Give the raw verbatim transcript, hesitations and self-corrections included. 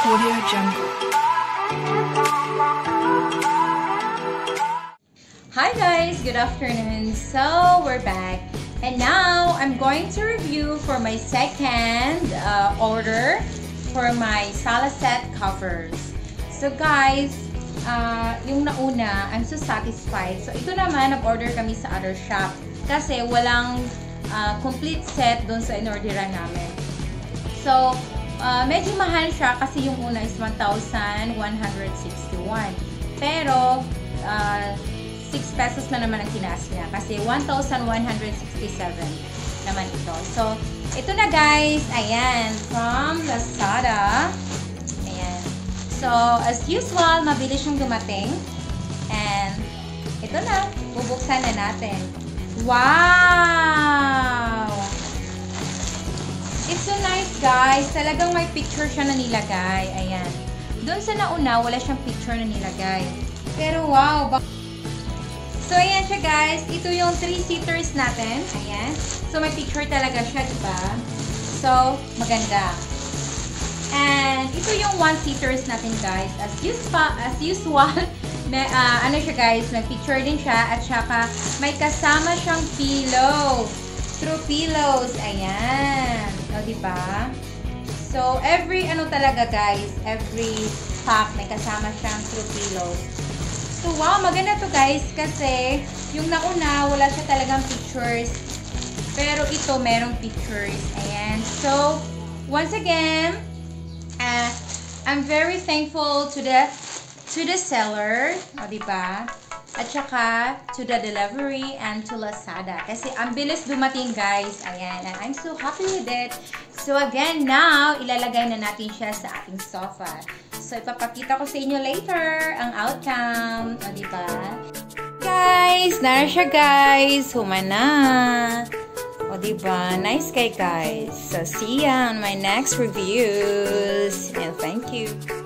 Audio Jungle. Hi guys, good afternoon. So we're back, and now I'm going to review for my second uh, order for my sala set covers. So guys, uh, yung nauna, I'm so satisfied. So ito naman, nag-order kami sa other shop kasi walang uh, complete set doon sa in-orderan namin. So uh, medyo mahal siya kasi yung una is one thousand one hundred sixty-one. Pero uh, six pesos na naman ang tinaas niya kasi one thousand one hundred sixty-seven naman ito. So ito na guys, ayan, from Lazada. Ayan. So as usual, mabilis siyang dumating. And ito na, bubuksan na natin. Wow! It's so nice guys. Talagang may picture siya na nilagay. Ayan. Doon sa nauna, wala siyang picture na nilagay. Pero wow! So ayan siya guys. Ito yung three-seaters natin. Ayan. So may picture talaga siya, diba? So, maganda. And ito yung one-seaters natin guys. As usual, as usual may, uh, ano siya guys, may picture din siya. At saka may kasama siyang pillow. True pillows. Ayan. O, diba? So, every ano talaga guys, every pack may kasama siyang true pillows. So, wow, maganda to guys kasi yung nauna, wala siya talagang pictures. Pero ito, merong pictures. Ayan. So, once again, uh, I'm very thankful to the to the seller. O, diba? At saka, to the delivery and to Lazada. Kasi ang bilis dumating guys. Ayan. And I'm so happy with it. So, again, now, ilalagay na natin siya sa ating sofa. So, ipapakita ko sa inyo later ang outcome. O, diba? Guys, nara siya guys. Humana. O, diba? Nice kay guys. So, see ya on my next reviews. And thank you.